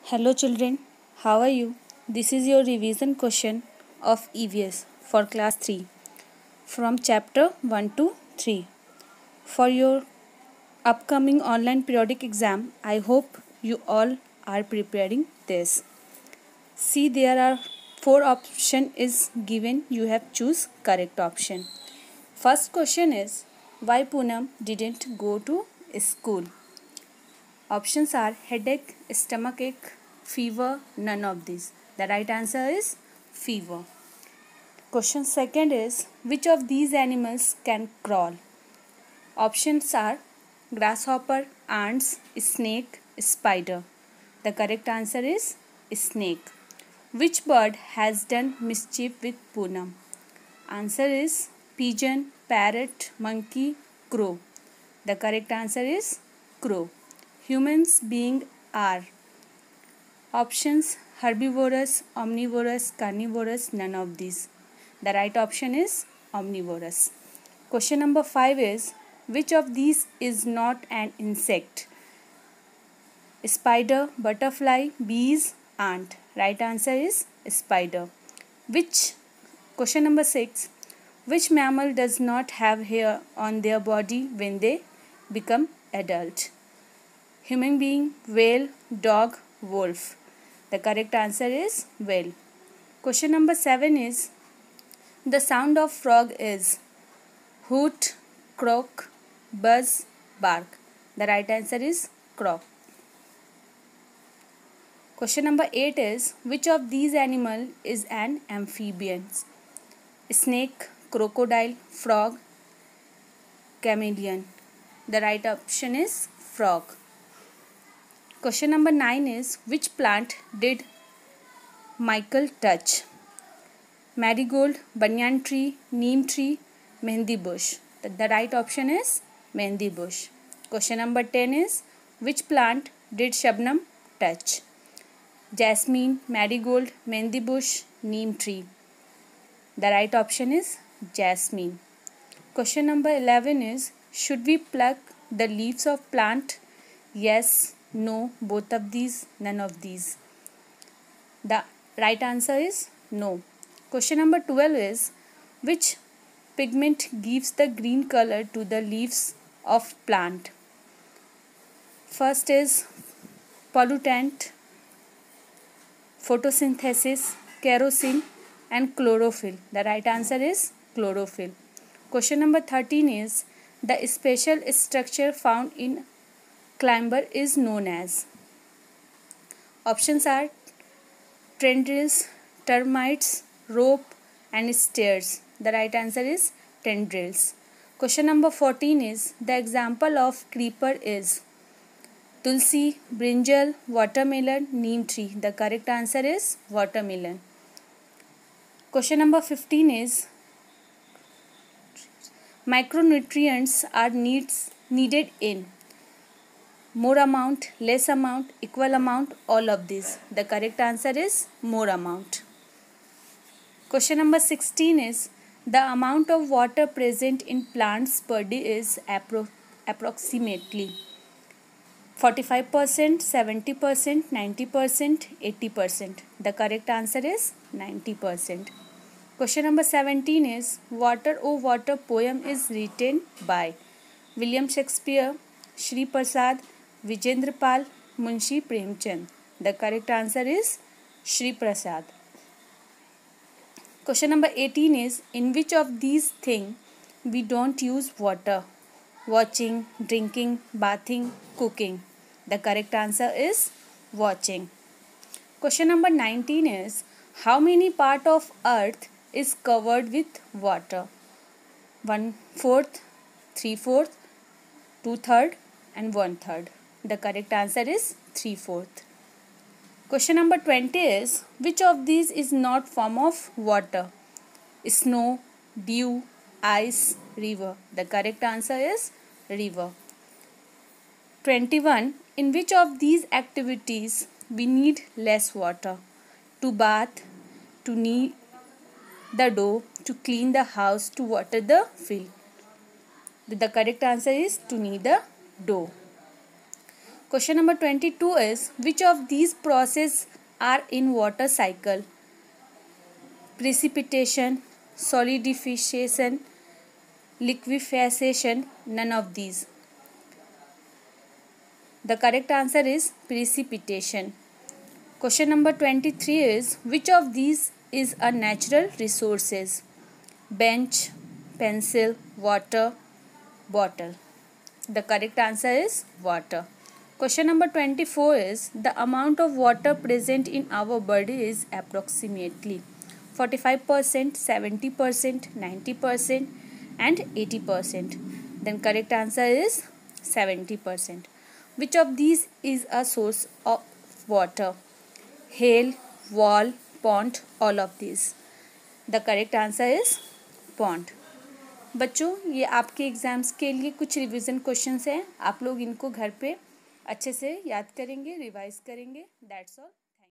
Hello children, how are you? This is your revision question of EVS for class 3 from chapter 1 to 3. For your upcoming online periodic exam, I hope you all are preparing this. See, there are 4 option is given, you have choose correct option. First question is, why Poonam didn't go to school? Options are headache, stomach ache, fever, none of these. The right answer is fever. Question second is, which of these animals can crawl? Options are grasshopper, ants, snake, spider. The correct answer is snake. Which bird has done mischief with Poonam? Answer is pigeon, parrot, monkey, crow. The correct answer is crow. Humans being are options herbivorous, omnivorous, carnivorous, none of these. The right option is omnivorous. Question number 5 is, which of these is not an insect? Spider, butterfly, bees, ant. Right answer is spider. Question number 6, which mammal does not have hair on their body when they become adult? Human being, whale, dog, wolf. The correct answer is whale. Question number 7 is, the sound of frog is hoot, croak, buzz, bark. The right answer is croak. Question number 8 is, which of these animal is an amphibian? Snake, crocodile, frog, chameleon. The right option is frog. Question number 9 is, which plant did Michael touch? Marigold, banyan tree, neem tree, mehndi bush. The right option is mehndi bush. Question number 10 is, which plant did Shabnam touch? Jasmine, marigold, mehndi bush, neem tree. The right option is jasmine. Question number 11 is, should we pluck the leaves of plant? Yes, no, both of these, none of these. The right answer is no. Question number 12 is, which pigment gives the green color to the leaves of plant? First is pollutant, photosynthesis, kerosene and chlorophyll. The right answer is chlorophyll. Question number 13 is, the special structure found in climber is known as? Options are tendrils, termites, rope and stairs. The right answer is tendrils. Question number 14 is, the example of creeper is tulsi, brinjal, watermelon, neem tree. The correct answer is watermelon. Question number 15 is, micronutrients are needed in more amount, less amount, equal amount, all of these. The correct answer is more amount. Question number 16 is, the amount of water present in plants per day is approximately 45%, 70%, 90%, 80%. The correct answer is 90%. Question number 17 is, Water O Water poem is written by William Shakespeare, Shri Prasad, Vijendra Pal, Munshi Premchand. The correct answer is Shri Prasad. Question number 18 is, in which of these things we don't use water? Watching, drinking, bathing, cooking. The correct answer is watching. Question number 19 is, how many part of earth is covered with water? 1/4, 3/4, 2/3 and 1/3. The correct answer is 3/4. Question number 20 is, which of these is not form of water? Snow, dew, ice, river. The correct answer is river. 21. In which of these activities we need less water? To bath, to knead the dough, to clean the house, to water the field. The correct answer is to knead the dough. Question number 22 is, which of these processes are in water cycle? Precipitation, solidification, liquefaction, none of these. The correct answer is precipitation. Question number 23 is, which of these is a natural resources? Bench, pencil, water, bottle. The correct answer is water. Question number 24 is, the amount of water present in our body is approximately 45%, 70%, 90% and 80%. Then correct answer is 70%. Which of these is a source of water? Hail, wall, pond, all of these. The correct answer is pond. बच्चों, ये आपके exams के लिए कुछ revision questions हैं. आप लोग इनको घर पे अच्छे से याद करेंगे, रिवाइज करेंगे. That's all.